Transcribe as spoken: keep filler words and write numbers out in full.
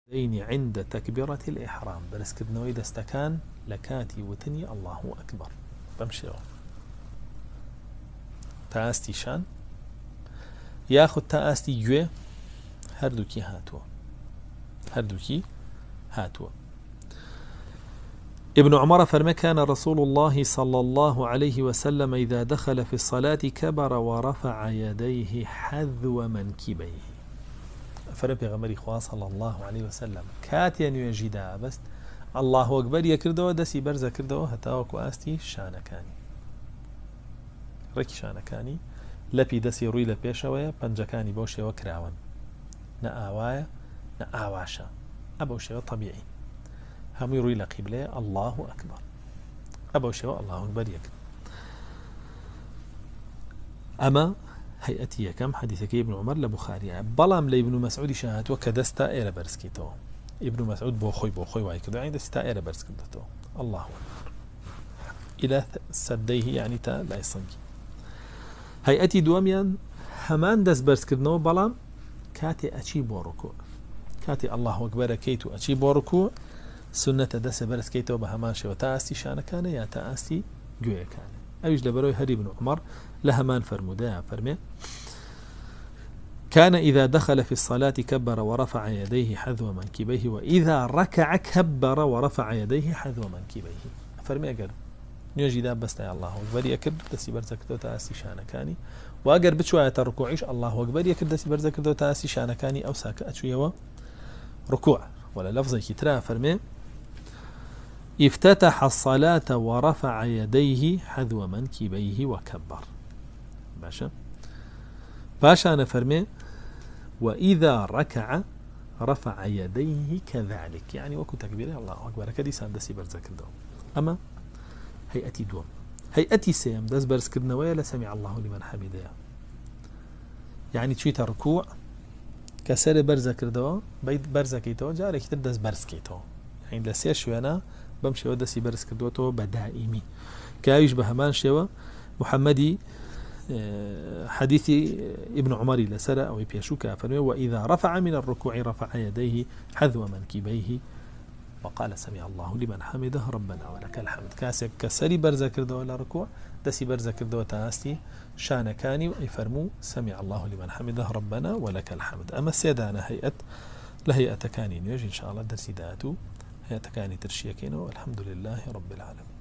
دين عند تكبيرة الإحرام بس كدنا وإذا استكان لكاتي وتني الله أكبر بمشي تاستي شان ياخد تاستي جوي هردوكي هاتوا هردوكي هاتوا ابن عمر فرمى كان رسول الله صلى الله عليه وسلم إذا دخل في الصلاة كبر ورفع يديه حذو منكبيه فرمى غمري خواه صلى الله عليه وسلم كاتيا يجدا بس الله أكبر يكردو دسي برزا كردو هتاوك واستي شانكاني ركي شانكاني لبي دسي روي لبيشوية بنجكاني بوشي وكراون نآوايا نآواشا أبوشي طبيعي هم يروي لقبله الله أكبر أبو شيء الله أكبر يكبر أما هيئتي كم حديثك ابن عمر لبخاري بلام لابن مسعود شاهد وكدستا إيرا برسكيتو ابن مسعود بوخوي بوخوي وايكدو عند ستا إيرا برسكيتو الله أكبر إلى سديه يعني تا لا يصنجي هيئتي دواميان همان دس برسكدنو بلام كاتي أشي بوركو كاتي الله أكبر كيتو أشي بوركو سنة دس برس كيتو بهمان شو تأستي شان كان يا تأستي جوية كان أيش لبروي هري بن عمر لهمان فرمودا فرمي كان إذا دخل في الصلاة كبر ورفع يديه حذو منكبيه وإذا ركع كبر ورفع يديه حذو منكبيه فرمي أقر نيجي داب بس يا الله أكبر يكر دسي برس كيتو تأستي شان كاني وأقر بشوية ركوعيش الله أكبر يكر دسي برس كيتو تأستي شان كاني أو ساك أشوية ركوع ولا لفظي كترا فرمي افتتح الصلاة ورفع يديه حذو منكبيه وكبر باشا باشا أنا فرمي وإذا ركع رفع يديه كذلك يعني وكو تكبيره الله أكبر كدي ساندسي برزك الدوم أما هيئتي دوم هيئتي سيم دس برز كدنا ويلا سمع الله لمن حمده يعني تشيت ركوع كسر برزك الدوم بيت برزكيتو جارك تدس برزكيتو يعني لسير شوينا بمشي ودسي برس كردوتو بدائمي كايش بهمان شوا محمدي حديث ابن عمر لسرى أو بيشوكا فرمي وإذا رفع من الركوع رفع يديه حذو منكبيه وقال سمع الله لمن حمده ربنا ولك الحمد كاسك كسري برزا كردو ولا ركوع دسي برزا كردو تاستي شان كاني ويفرمو سمع الله لمن حمده ربنا ولك الحمد أما السيدانة هيئة لهيئة كانين يجي إن شاء الله درسي داتو هي تكاني ترشيكين والحمد لله رب العالمين.